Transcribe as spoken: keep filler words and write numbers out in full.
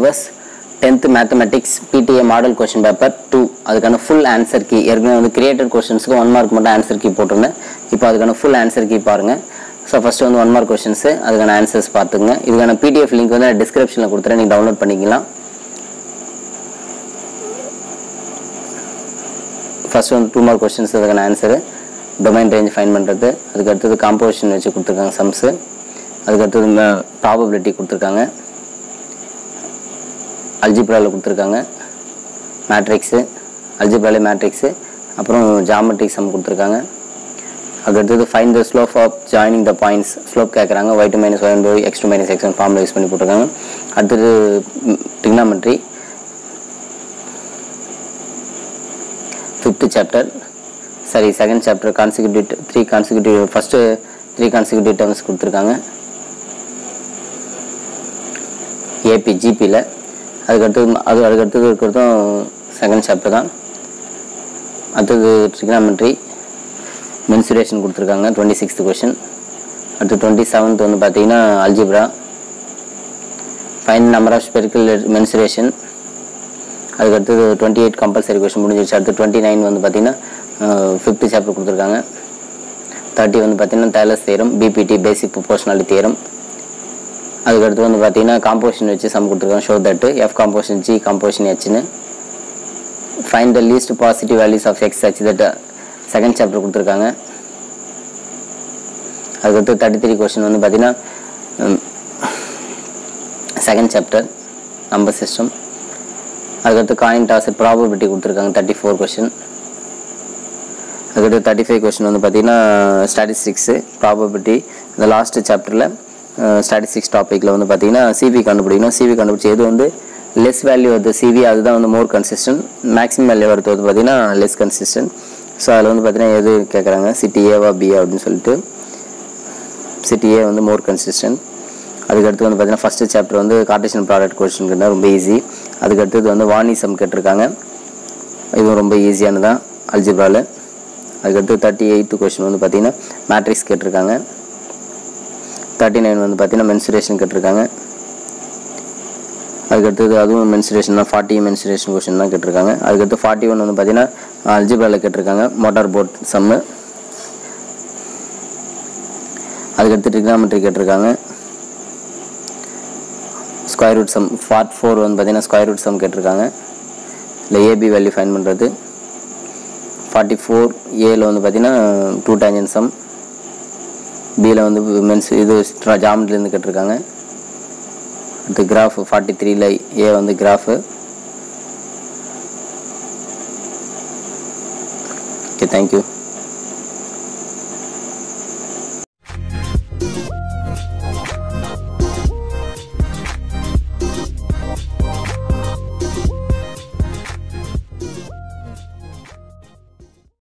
Syllabus tenth mathematics PTA model question paper two அதுக்கான full answer key ஏற்கனவே வந்து created கொஸ்டின்ஸ்க்கு ஒன் மார்க் மட்டும் ஆன்சர் கீ போட்டிருந்தேன். இப்போ அதுக்கான ஃபுல் ஆன்சர் கீ பாருங்கள். ஸோ ஃபஸ்ட்டு வந்து ஒன் மார்க் கொஸ்டின்ஸு அதுக்கான ஆன்சர்ஸ் பார்த்துங்க. இதுக்கான பிடிஎஃப் லிங்க் வந்து நான் டிஸ்கிரிப்ஷனில் கொடுத்துறேன், நீங்கள் டவுன்லோட் பண்ணிக்கலாம். ஃபஸ்ட்டு வந்து டூ மார்க் கொஸ்டின்ஸ் அதுக்கான ஆன்சரு டொமைன் ரேஞ்ச் ஃபைன் பண்ணுறது. அதுக்கு அடுத்தது காம்போசிஷன் வச்சு கொடுத்துருக்காங்க சம்ஸு. அதுக்கு அடுத்தது ப்ராபபிலிட்டி கொடுத்துருக்காங்க, அல்ஜிப்ராவில் கொடுத்துருக்காங்க, மேட்ரிக்ஸு அல்ஜிப்ராலே மேட்ரிக்ஸு, அப்புறம் ஜாமெட்ரிக் சம் கொடுத்துருக்காங்க. அதுக்கடுத்தது find the slope of joining the points slope கேட்குறாங்க. Y two minus y one by x two minus x one formula use பண்ணி போட்டிருக்காங்க. அடுத்தது ட்ரிக்னாமெட்ரி ஃபிஃப்த் சாப்டர் சரி second chapter consecutive three consecutive first three consecutive terms கொடுத்துருக்காங்க AP ஜிபியில். அதுக்கடுத்தது அது அதுக்கடுத்தது இருக்கிறதும் செகண்ட் சாப்டர் தான். அடுத்தது ட்ரிக்னாமெட்ரி மென்சுரேஷன் கொடுத்துருக்காங்க டுவெண்ட்டி சிக்ஸ்த் கொஷின். அடுத்து டுவெண்ட்டி செவன்த் வந்து பார்த்தீங்கன்னா algebra find number of spherical mensuration. அதுக்கடுத்தது டுவெண்ட்டி எயிட் கம்பல்சரி கொஷின் முடிஞ்சிருச்சு. அடுத்து டுவெண்ட்டி நைன் வந்து பார்த்தீங்கன்னா ஃபிஃப்த் சாப்டர் கொடுத்துருக்காங்க. தேர்ட்டி வந்து பார்த்தீங்கன்னா Thales theorem, BPT basic proportionality theorem. அதுக்கடுத்து வந்து பார்த்தீங்கன்னா காம்போசிஷன் வச்சு சம் கொடுத்துருக்காங்க. Show that f composition g composition ஹெச்னு. Find the least positive values of x h that second chapter கொடுத்துருக்காங்க. அதுக்கடுத்து தேர்ட்டி த்ரீ கொஸ்டின் வந்து பார்த்தீங்கன்னா செகண்ட் சாப்டர் நம்பர் சிஸ்டம். அதுக்கடுத்து காயின் டாஸ் ப்ராபபிலிட்டி கொடுத்துருக்காங்க தேர்ட்டி ஃபோர் கொஸ்டின். அதுக்கடுத்து thirty five question வந்து பார்த்தீங்கன்னா ஸ்டாட்டிஸ்டிக்ஸு ப்ராபபிலிட்டி. இந்த லாஸ்ட் சாப்டரில் ஸ்டாட்டிஸ்டிக்ஸ் டாப்பிக்கில் வந்து பார்த்தீங்கன்னா சிவி கண்டுபிடிக்கணும். சிவி கண்டுபிடிச்சி எது வந்து லெஸ் வேல்யூ வருது சிவி அதுதான் வந்து மோர் கன்சிஸ்டன்ட், மேக்ஸிமம் வேல்யூ வருது வந்து பார்த்தீங்கன்னா லெஸ் கன்சிஸ்டன்ட். ஸோ அதில் வந்து பார்த்தீங்கன்னா எது கேட்குறாங்க சிட்டி ஏவா பிஏ அப்படின்னு சொல்லிட்டு சிட்டி ஏ வந்து மோர் கன்சிஸ்டன்ட். அதுக்கடுத்து வந்து பார்த்தீங்கன்னா ஃபஸ்ட்டு சாப்டர் வந்து கார்டீசியன் ப்ராடக்ட் கொஸ்டின் கேட்டால் ரொம்ப ஈஸி. அதுக்கடுத்தது வந்து வார்னி சம் கேட்டிருக்காங்க, இதுவும் ரொம்ப ஈஸியானதான் அல்ஜிப்ராவில். அதுக்கடுத்து தேர்ட்டி எயித்து கொஸ்டின் வந்து பார்த்தீங்கன்னா மேட்ரிக்ஸ் கேட்டிருக்காங்க. தேர்ட்டி நைன் வந்து பார்த்தீங்கன்னா மென்சுரேஷன் கேட்டிருக்காங்க. அதுக்கடுத்தது அதுவும் மென்சுரேஷன் தான், ஃபார்ட்டி மென்சுரேஷன் கொஸ்டின் தான் கேட்டிருக்காங்க. அதுக்கடுத்து ஃபார்ட்டி ஒன் வந்து பார்த்தீங்கன்னா அல்ஜிப்ராவில் கேட்டிருக்காங்க மோட்டார் போட் சம்மு. அதுக்கடுத்து ட்ரிக்னாமெட்ரி கேட்டிருக்காங்க. Square root sum part four வந்து பார்த்தீங்கன்னா ஸ்கொயர் ரூட் சம் கேட்டிருக்காங்க, இல்லை ஏபி வேல்யூ ஃபைன் பண்ணுறது. ஃபார்ட்டி ஃபோர் ஏல வந்து பார்த்தீங்கன்னா டூ டேஞ்சன் சம், பியில் வந்து மென்ஸ் இது ஜாமெட்ரிலேருந்து கேட்டிருக்காங்க. அடுத்து கிராஃப் ஃபார்ட்டி த்ரீல ஏ வந்து கிராஃபு. Okay, thank you.